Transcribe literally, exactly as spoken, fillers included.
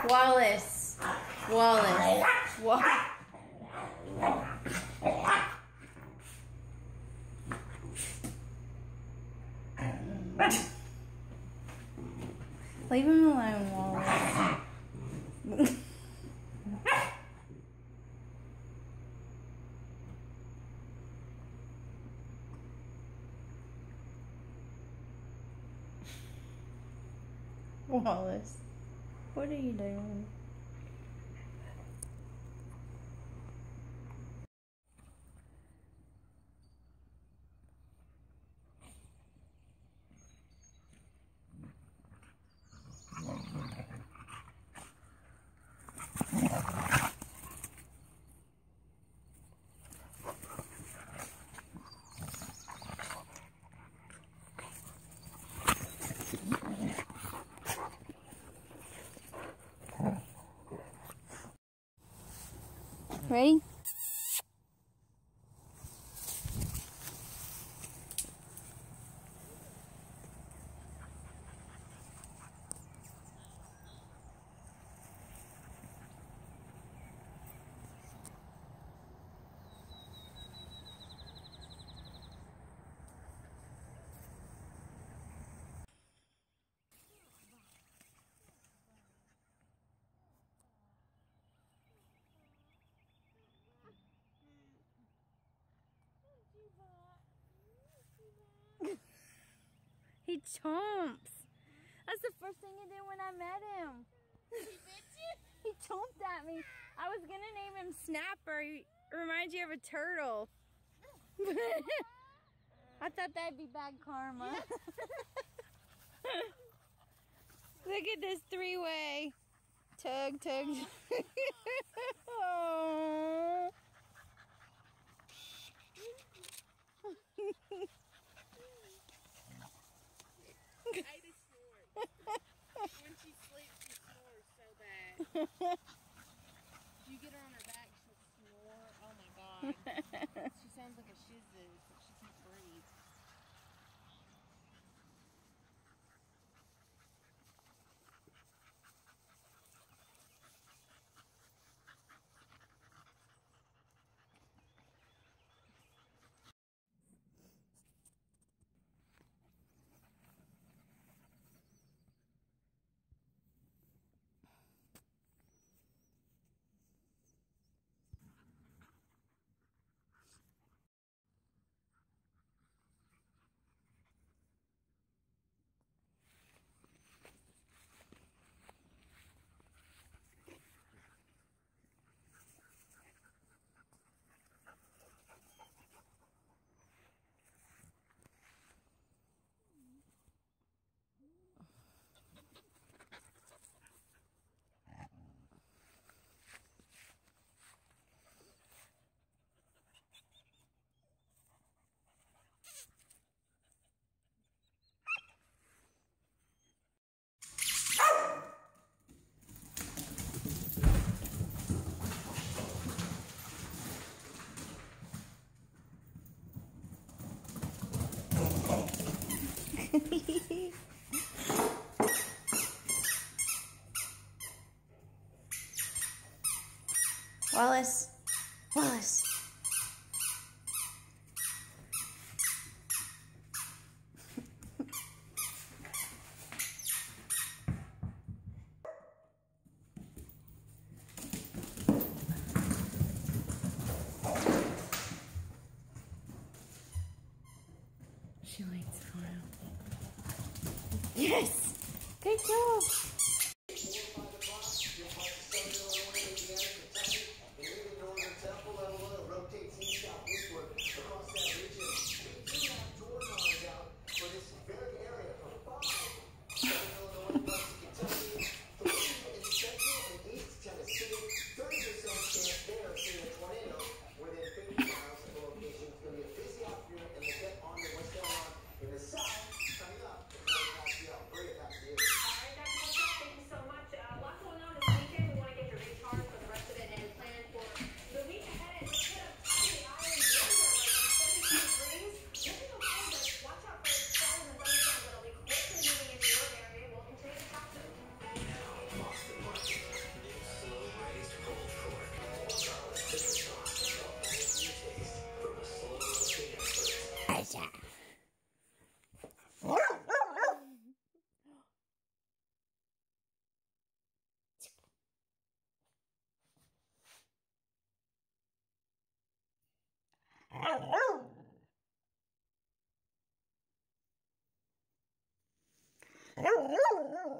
Wallace. Wallace. Wallace. Leave him alone, Wallace. Wallace, what are you doing? Ready? He chomps. That's the first thing he did when I met him. He bit you? He chomped at me. I was gonna name him Snapper. He reminds you of a turtle. I thought that'd be bad karma. Look at this three-way. Tug, tug. Oh. Ada snores. When she sleeps, she snores so bad. You get her on her back, she'll snore. Oh my god. She sounds like a shih tzu, but she can't breathe. Wallace. Wallace. She waits for him. Yes! Good job! In the south, coming up, the forecast, yeah, bring it back to you. Oh,